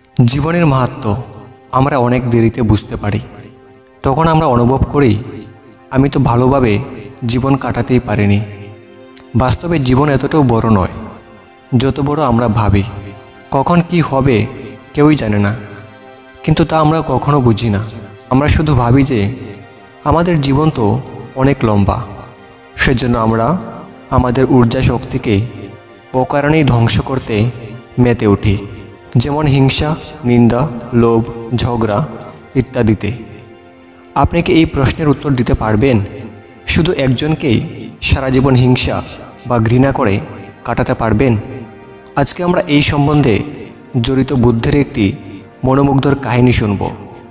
জীবনের মাহাত্ম্য আমরা অনেক দেরিতে বুঝতে পারি। তখন আমরা অনুভব করি আমি তো ভালোভাবে জীবন কাটাতেই পারিনি। বাস্তবে জীবন এতটাও বড় নয় যত বড় আমরা ভাবি। কখন কি হবে কেউই জানে না, কিন্তু তা আমরা কখনো বুঝি না। আমরা শুধু ভাবি যে আমাদের জীবন তো অনেক লম্বা, সেজন্য আমরা আমাদের ঊর্জা শক্তিকে অকারণেই ধ্বংস করতে মেতে উঠি, যেমন হিংসা, নিন্দা, লোভ, ঝগড়া ইত্যাদিতে। আপনি কি এই প্রশ্নের উত্তর দিতে পারবেন? শুধু একজনকেই সারা জীবন হিংসা বা ঘৃণা করে কাটাতে পারবেন? আজকে আমরা এই সম্বন্ধে জড়িত বুদ্ধের একটি মনোমুগ্ধর কাহিনী শুনব।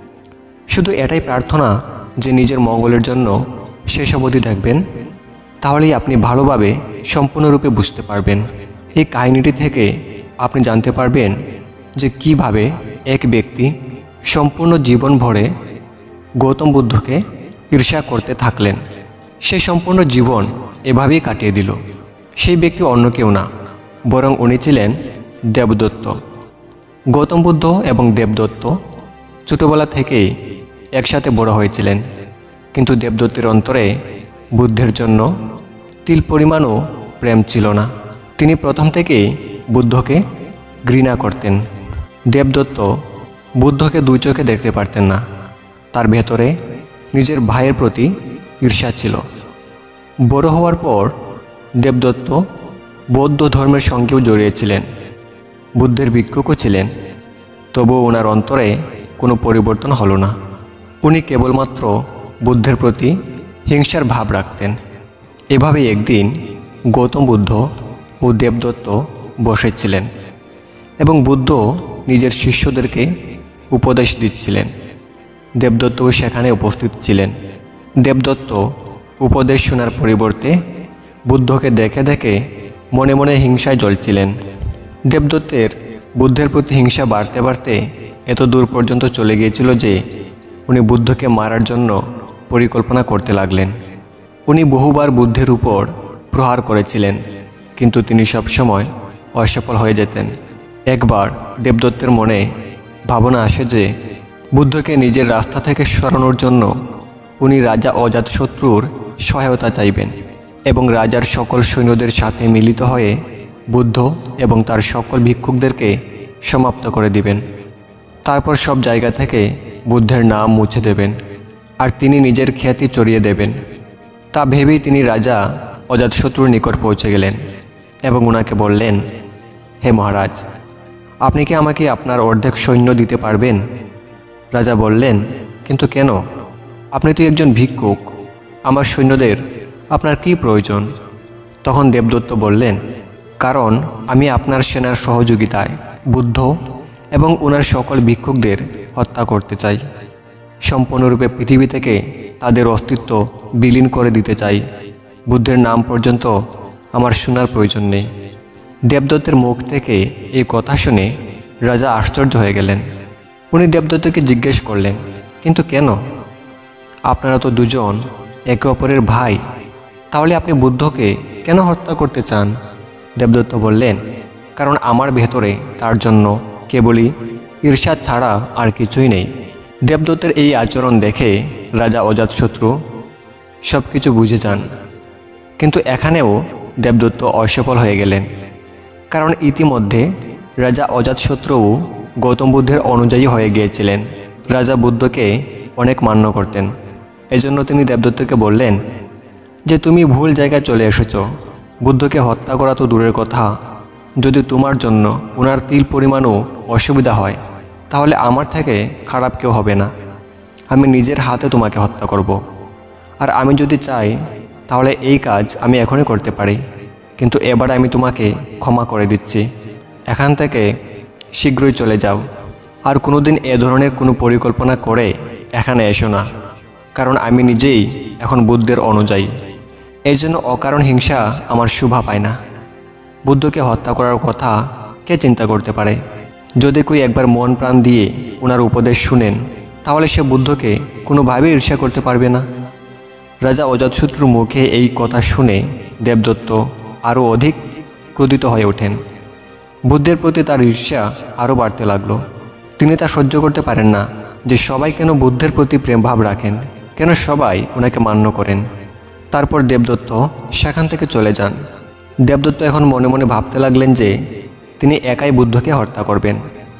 শুধু এটাই প্রার্থনা যে নিজের মঙ্গলের জন্য শেষ অবধি দেখবেন, তাহলেই আপনি ভালোভাবে সম্পূর্ণরূপে বুঝতে পারবেন। এই কাহিনীটি থেকে আপনি জানতে পারবেন যে কিভাবে এক ব্যক্তি সম্পূর্ণ জীবন ভরে গৌতম বুদ্ধকে ঈর্ষা করতে থাকলেন। সে সম্পূর্ণ জীবন এভাবেই কাটিয়ে দিল। সেই ব্যক্তি অন্য কেউ না, বরং উনি ছিলেন দেবদত্ত। গৌতম বুদ্ধ এবং দেবদত্ত ছোটবেলা থেকেই একসাথে বড় হয়েছিলেন, কিন্তু দেবদত্তের অন্তরে বুদ্ধের জন্য তিল পরিমাণও প্রেম ছিল না। তিনি প্রথম থেকেই বুদ্ধকে ঘৃণা করতেন। দেবদত্ত বুদ্ধকে দুই চোখে দেখতে পারতেন না। তার ভেতরে নিজের ভাইয়ের প্রতি ঈর্ষা ছিল। বড় হওয়ার পর দেবদত্ত বৌদ্ধ ধর্মের সঙ্গেও জড়িয়েছিলেন, বুদ্ধের ভিক্ষুকও ছিলেন। তবুও ওনার অন্তরে কোনো পরিবর্তন হলো না। উনি কেবলমাত্র বুদ্ধের প্রতি হিংসার ভাব রাখতেন। এভাবে একদিন গৌতম বুদ্ধ ও দেবদত্ত বসেছিলেন এবং বুদ্ধ নিজের শিষ্যদেরকে উপদেশ দিচ্ছিলেন। দেবদত্তও সেখানে উপস্থিত ছিলেন। দেবদত্ত উপদেশ শোনার পরিবর্তে বুদ্ধকে দেখে দেখে মনে মনে হিংসায় জ্বলছিলেন। দেবদত্তের বুদ্ধের প্রতি হিংসা বাড়তে বাড়তে এত দূর পর্যন্ত চলে গিয়েছিল যে উনি বুদ্ধকে মারার জন্য পরিকল্পনা করতে লাগলেন। উনি বহুবার বুদ্ধের উপর প্রহার করেছিলেন, কিন্তু তিনি সবসময় অসফল হয়ে যেতেন। একবার দেবদত্তের মনে ভাবনা আসে যে বুদ্ধকে নিজের রাস্তা থেকে সরানোর জন্য উনি রাজা অজাতশত্রুর সহায়তা চাইবেন এবং রাজার সকল সৈন্যদের সাথে মিলিত হয়ে বুদ্ধ এবং তার সকল ভিক্ষুকদেরকে সমাপ্ত করে দিবেন। তারপর সব জায়গা থেকে বুদ্ধের নাম মুছে দেবেন আর তিনি নিজের খ্যাতি চড়িয়ে দেবেন। তা ভেবেই তিনি রাজা অজাতশত্রুর নিকট পৌঁছে গেলেন এবং ওনাকে বললেন, হে মহারাজ, আপনি কি আমাকে আপনার অর্ধেক সৈন্য দিতে পারবেন? রাজা বললেন, কিন্তু কেন? আপনি তো একজন ভিক্ষুক, আমার সৈন্যদের আপনার কি প্রয়োজন? তখন দেবদত্ত বললেন, কারণ আমি আপনার সেনার সহযোগিতায় বুদ্ধ এবং ওনার সকল ভিক্ষুকদের হত্যা করতে চাই। সম্পূর্ণরূপে পৃথিবী থেকে তাদের অস্তিত্ব বিলীন করে দিতে চাই। বুদ্ধের নাম পর্যন্ত আমার শোনার প্রয়োজন নেই। দেবদত্তের মুখ থেকে এই কথা শুনে রাজা আশ্চর্য হয়ে গেলেন। উনি দেবদত্তকে জিজ্ঞেস করলেন, কিন্তু কেন? আপনারা তো দুজন একে অপরের ভাই, তাহলে আপনি বুদ্ধকে কেন হত্যা করতে চান? দেবদত্ত বললেন, কারণ আমার ভেতরে তার জন্য কেবলই ঈর্ষা ছাড়া আর কিছুই নেই। দেবদত্তের এই আচরণ দেখে রাজা অজাতশত্রু সব কিছু বুঝে যান, কিন্তু এখানেও দেবদত্ত অসফল হয়ে গেলেন, কারণ ইতিমধ্যে রাজা অজাতশত্রুও গৌতম বুদ্ধের অনুযায়ী হয়ে গিয়েছিলেন। রাজা বুদ্ধকে অনেক মান্য করতেন। এজন্য তিনি দেবদত্তকে বললেন যে তুমি ভুল জায়গায় চলে এসেছ। বুদ্ধকে হত্যা করা তো দূরের কথা, যদি তোমার জন্য ওনার তিল পরিমাণও অসুবিধা হয়, তাহলে আমার থেকে খারাপ কেউ হবে না। আমি নিজের হাতে তোমাকে হত্যা করব। আর আমি যদি চাই তাহলে এই কাজ আমি এখনই করতে পারি, কিন্তু এবার আমি তোমাকে ক্ষমা করে দিচ্ছি। এখান থেকে শীঘ্রই চলে যাও, আর কোনোদিন এ ধরনের কোনো পরিকল্পনা করে এখানে এসো না, কারণ আমি নিজেই এখন বুদ্ধের অনুযায়ী। এই জন্য অকারণ হিংসা আমার শোভা পায় না। বুদ্ধকে হত্যা করার কথা কে চিন্তা করতে পারে? যদি কেউ একবার মন প্রাণ দিয়ে ওনার উপদেশ শুনেন, তাহলে সে বুদ্ধকে কোনোভাবেই ঈর্ষা করতে পারবে না। রাজা অজাতশত্রুর মুখে এই কথা শুনে দেবদত্ত আরও অধিক ক্রোধিত হয়ে ওঠেন। বুদ্ধের প্রতি তার ঈর্ষা আরও বাড়তে লাগলো। তিনি তা সহ্য করতে পারেন না যে সবাই কেন বুদ্ধের প্রতি প্রেম ভাব রাখেন, কেন সবাই ওনাকে মান্য করেন। তারপর দেবদত্ত সেখান থেকে চলে যান। দেবদত্ত এখন মনে মনে ভাবতে লাগলেন যে তিনি একাই বুদ্ধকে হত্যা করবেন।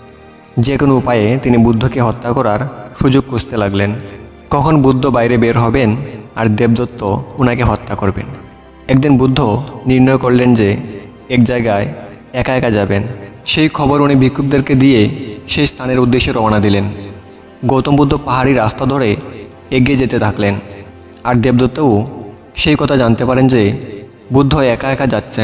যে কোনো উপায়ে তিনি বুদ্ধকে হত্যা করার সুযোগ খুঁজতে লাগলেন। কখন বুদ্ধ বাইরে বের হবেন আর দেবদত্ত ওনাকে হত্যা করবেন। একদিন বুদ্ধ নির্ণয় করলেন যে এক জায়গায় একা একা যাবেন। সেই খবর উনি ভিক্ষুকদেরকে দিয়ে সেই স্থানের উদ্দেশ্যে রওনা দিলেন। গৌতম বুদ্ধ পাহাড়ি রাস্তা ধরে এগিয়ে যেতে থাকলেন। আর দেবদত্তও সেই কথা জানতে পারেন যে বুদ্ধ একা একা যাচ্ছেন।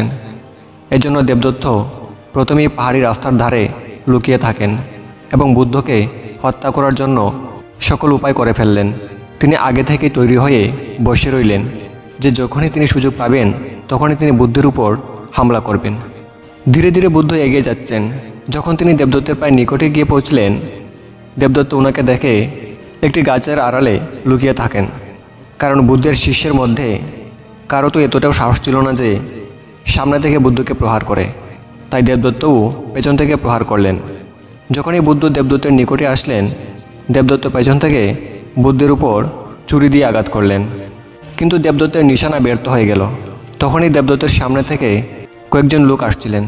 এজন্য দেবদত্ত প্রথমেই পাহাড়ি রাস্তার ধারে লুকিয়ে থাকেন এবং বুদ্ধকে হত্যা করার জন্য সকল উপায় করে ফেললেন। তিনি আগে থেকেই তৈরি হয়ে বসে রইলেন যে যখনই তিনি সুযোগ পাবেন তখনই তিনি বুদ্ধের উপর হামলা করবেন। ধীরে ধীরে বুদ্ধ এগিয়ে যাচ্ছেন। যখন তিনি দেবদত্তের প্রায় নিকটে গিয়ে পৌঁছলেন, দেবদত্ত ওনাকে দেখে একটি গাছের আড়ালে লুকিয়ে থাকেন। কারণ বুদ্ধের শিষ্যের মধ্যে কারো তো এতটাও সাহস ছিল না যে সামনে থেকে বুদ্ধকে প্রহার করে। তাই দেবদত্তও পেছন থেকে প্রহার করলেন। যখনই বুদ্ধ দেবদত্তের নিকটে আসলেন, দেবদত্ত পেছন থেকে বুদ্ধের উপর ছুরি দিয়ে আঘাত করলেন। কিন্তু দেবদত্তের নিশানা ব্যর্থ হয়ে গেল। তখনই দেবদত্তের সামনে থেকে কয়েকজন লোক আসছিলেন।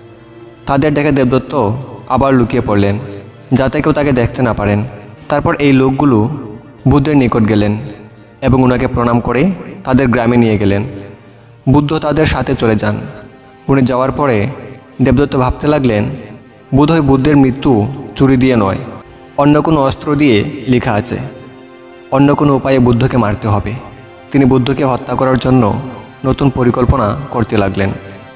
তাদের দেখে দেবদত্ত আবার লুকিয়ে পড়লেন যাতে কেউ তাকে দেখতে না পারেন। তারপর এই লোকগুলো বুদ্ধের নিকট গেলেন এবং ওনাকে প্রণাম করে তাদের গ্রামে নিয়ে গেলেন। বুদ্ধ তাদের সাথে চলে যান। উনি যাওয়ার পরে দেবদত্ত ভাবতে লাগলেন বোধহয় বুদ্ধের মৃত্যু ছুরি দিয়ে নয়, অন্য কোনো অস্ত্র দিয়ে লেখা আছে। অন্য কোনো উপায়ে বুদ্ধকে মারতে হবে। তিনি বুদ্ধকে হত্যা করার জন্য নতুন পরিকল্পনা করতে লাগলেন।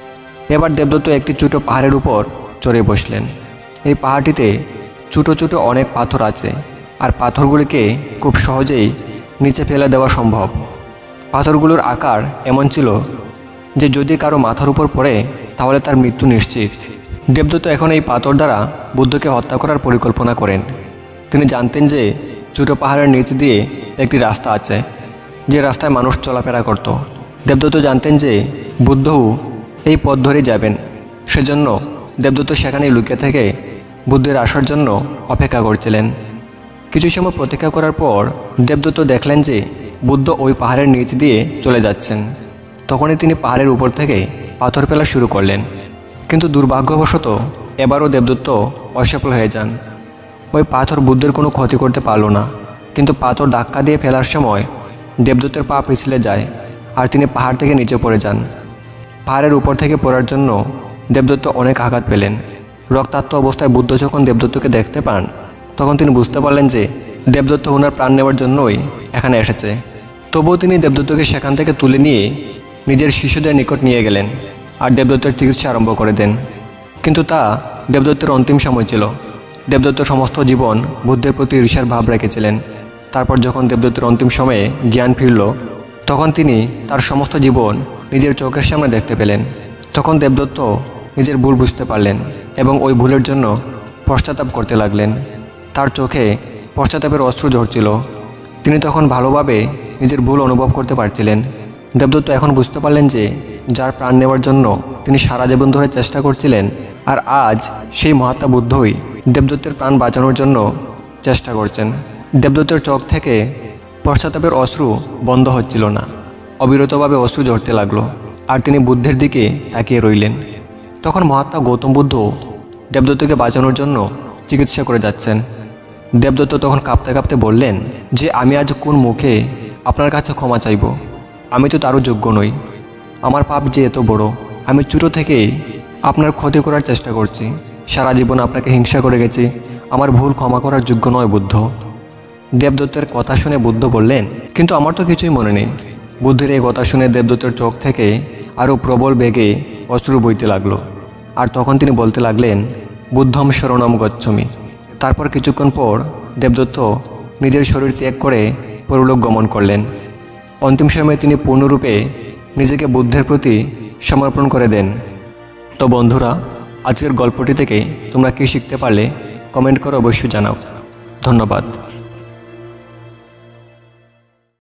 এবার দেবদত্ত একটি ছোট পাহাড়ের উপর চড়ে বসলেন। এই পাহাড়টিতে ছোটো ছোটো অনেক পাথর আছে আর পাথরগুলিকে খুব সহজেই নিচে ফেলে দেওয়া সম্ভব। পাথরগুলোর আকার এমন ছিল যে যদি কারো মাথার উপর পড়ে তাহলে তার মৃত্যু নিশ্চিত। দেবদত্ত এখন এই পাথর দ্বারা বুদ্ধকে হত্যা করার পরিকল্পনা করেন। তিনি জানতেন যে ছোটো পাহাড়ের নিচ দিয়ে একটি রাস্তা আছে, যে রাস্তায় মানুষ চলাফেরা করত। দেবদত্ত জানতেন যে বুদ্ধও এই পথ ধরেই যাবেন। সেজন্য দেবদত্ত সেখানেই লুকিয়ে থেকে বুদ্ধের আসার জন্য অপেক্ষা করছিলেন। কিছু সময় প্রতীক্ষা করার পর দেবদত্ত দেখলেন যে বুদ্ধ ওই পাহাড়ের নিচ দিয়ে চলে যাচ্ছেন। তখনই তিনি পাহাড়ের উপর থেকে পাথর ফেলা শুরু করলেন। কিন্তু দুর্ভাগ্যবশত এবারও দেবদত্ত অসফল হয়ে যান। ওই পাথর বুদ্ধের কোনো ক্ষতি করতে পারল না। কিন্তু পাথর ধাক্কা দিয়ে ফেলার সময় দেবদত্তের পা পিছলে যায় আর তিনি পাহাড় থেকে নিচে পড়ে যান। পাহাড়ের উপর থেকে পড়ার জন্য দেবদত্ত অনেক আঘাত পেলেন। রক্তাক্ত অবস্থায় বুদ্ধ যখন দেবদত্তকে দেখতে পান তখন তিনি বুঝতে পারলেন যে দেবদত্ত ওনার প্রাণ নেওয়ার জন্যই এখানে এসেছে। তবুও তিনি দেবদত্তকে সেখান থেকে তুলে নিয়ে নিজের শিষ্যদের নিকট নিয়ে গেলেন আর দেবদত্তের চিকিৎসা আরম্ভ করে দেন। কিন্তু তা দেবদত্তের অন্তিম সময় ছিল। দেবদত্ত সমস্ত জীবন বুদ্ধের প্রতি ঈর্ষার ভাব রেখেছিলেন। তারপর যখন দেবদত্তের অন্তিম সময়ে জ্ঞান ফিরল তখন তিনি তার সমস্ত জীবন নিজের চোখের সামনে দেখতে পেলেন। তখন দেবদত্ত নিজের ভুল বুঝতে পারলেন এবং ওই ভুলের জন্য পশ্চাতাপ করতে লাগলেন। তার চোখে পশ্চাতাপের অশ্রু ঝরছিল। তিনি তখন ভালোভাবে নিজের ভুল অনুভব করতে পারছিলেন। দেবদত্ত এখন বুঝতে পারলেন যে যার প্রাণ নেওয়ার জন্য তিনি সারা জীবন ধরে চেষ্টা করছিলেন, আর আজ সেই মহাত্মা বুদ্ধই দেবদত্তের প্রাণ বাঁচানোর জন্য চেষ্টা করছেন। দেবদত্তের চোখ থেকে পশ্চাতাপের অশ্রু বন্ধ হচ্ছিল না, অবিরতভাবে অশ্রু ঝরতে লাগলো আর তিনি বুদ্ধের দিকে তাকিয়ে রইলেন। তখন মহাত্মা গৌতম বুদ্ধ দেবদত্তকে বাঁচানোর জন্য চিকিৎসা করে যাচ্ছেন। দেবদত্ত তখন কাঁপতে কাঁপতে বললেন যে আমি আজ কোন মুখে আপনার কাছে ক্ষমা চাইব? আমি তো তারও যোগ্য নই। আমার পাপ যে এত বড়, আমি ছোটো থেকেই আপনার ক্ষতি করার চেষ্টা করছি, সারা জীবন আপনাকে হিংসা করে গেছি, আমার ভুল ক্ষমা করার যোগ্য নয় বুদ্ধ। দেবদত্তের কথা শুনে বুদ্ধ বললেন কিন্তু আমার তো কিছুই মনে নেই। বুদ্ধের এই কথা শুনে দেবদত্তের চোখ থেকে আরও প্রবল বেগে অশ্রু বইতে লাগলো আর তখন তিনি বলতে লাগলেন বুদ্ধম শরণম গচ্ছামি। তারপর কিছুক্ষণ পর দেবদত্ত নিজের শরীর ত্যাগ করে পরলোক গমন করলেন। অন্তিম সময়ে তিনি পূর্ণরূপে নিজেকে বুদ্ধের প্রতি সমর্পণ করে দেন। তো বন্ধুরা, আজকের গল্পটি থেকে তোমরা কী শিখতে পারলে কমেন্ট করে অবশ্যই জানাও। ধন্যবাদ।